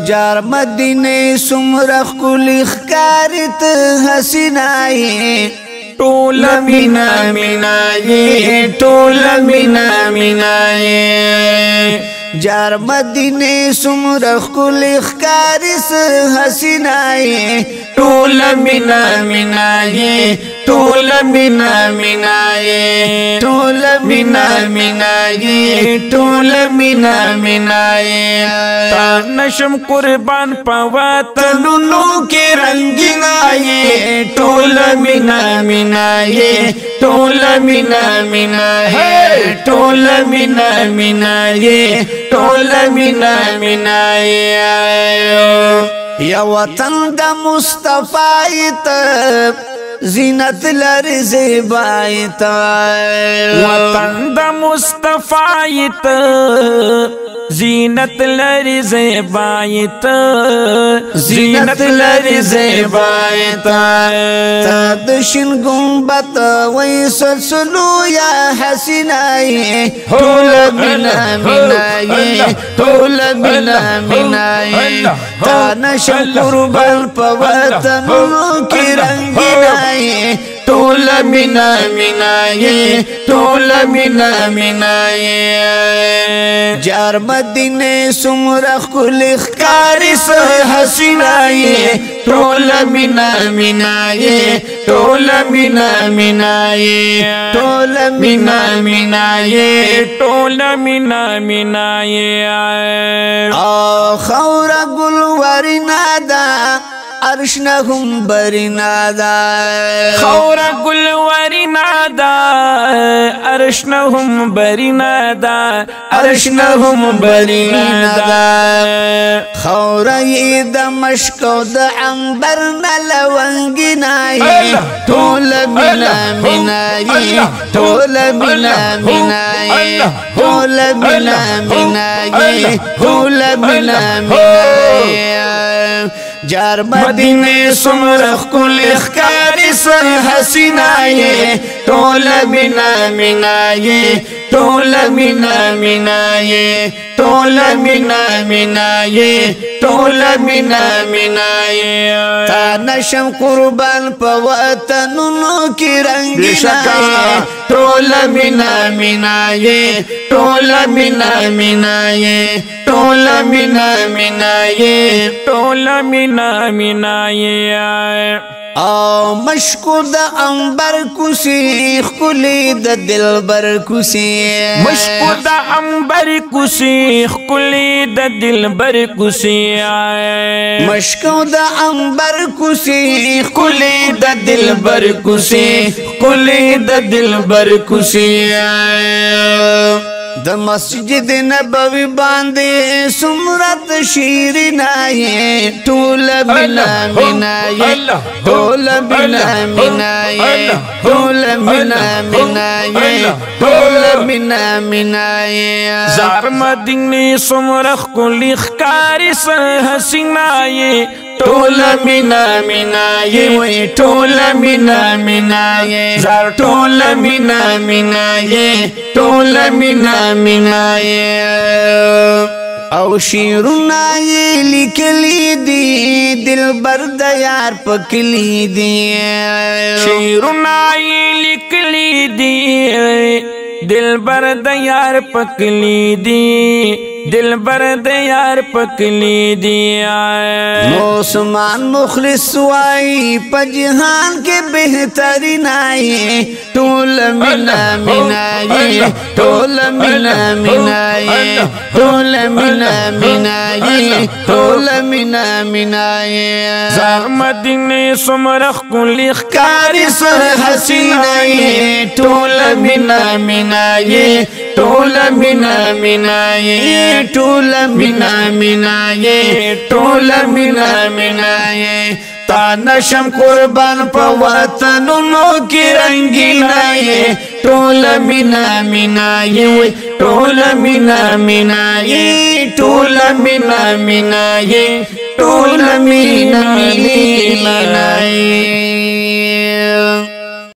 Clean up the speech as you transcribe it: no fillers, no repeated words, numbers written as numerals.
جار مدینه سمرخ کلی خکارت حسینائی ټول مینا مینا یې ټول مینا مینا یې جار مدینه سمرخ کلی خکارت حسینائی ټول مینا مینا یې ټول مینا مینا یې ټول مینا مینا یې ټول مینا مینا یې تا نشم قربان په وطنونو کې رنگینا یې ټول مینا مینا یې ټول مینا مینا یې ټول مینا مینا یې ټول مینا مینا یې یا وطن دا مصطفی ته زینت لري زیبای ته وطن دا مصطفی ته زینت لري زیبای ته زینت لري زیبای ته د شین گنبد وای سلسلو یا حسینای ټول مینا مینای ټول مینا مینای تا نشم قربان په وطنونو کې رنگینای ټول مینا مینا یې ټول مینا مینا یې جار مدینه سمرخ کلی خکاری حسینا یې ټول مینا مینا یې ټول مینا مینا یې ټول مینا مینا یې ټول مینا مینا یې خورا گل ورنا دا عرش نهم برینا دا خورا گل ورنا دا عرش نهم برینا دا عرش نهم برینا دا خورا ی د مشکو د عنبر نلونګنای ټول مینا مینای ټول مینا مینای ټول مینا مینای ټول مینا مینای جار مدینه سمرخ کلی خکاری سر حسینا یې ټول مینا مینا یې ټول مینا مینا یې ټول مینا مینا یې ټول مینا مینا یې تا نشم قربان په وطنونو کې رنگینای ټول مینا مینا یې ټول مینا مینا یې ټول مینا مینا یې ټول مینا مینا یې او مشکو د عنبر کوسی خلی د دلبر کوسی مشکو د عنبر کوسی خلی د دلبر کوسی مشکو د عنبر کوسی خلی د دلبر کوسی خلی د دلبر کوسی د مسجد نبوی باندې سمرت شیرینای ټول مینا مینای ټول مینا مینای ټول مینا مینای ټول مینا مینای زار مدینه سمرخ کلی خکاری سر حسینای ټول مینا مینا یې ټول مینا مینا یې زار ټول مینا مینا یې ټول مینا مینا یې او شیرونه یې لیکلي دي دلبر د یار پکلی دي شیرونه یې لیکلي دي دلبر د یار پکلی دي دلبر د یار پکلی دی نو سمان مخلص وای په جهان کې بهترین آئی ټول مینا مینای ټول مینا مینای ټول مینا مینای ټول مینا مینای زار مدینه سمرخ کلی خکاری سر حسینای ټول مینا مینای ټول مینا مینای ټول مینا مینای ټول مینا مینای تا نشم قربان په وطنونو کې رنگینای ټول مینا مینای ټول مینا مینای ټول مینا مینای ټول مینا مینای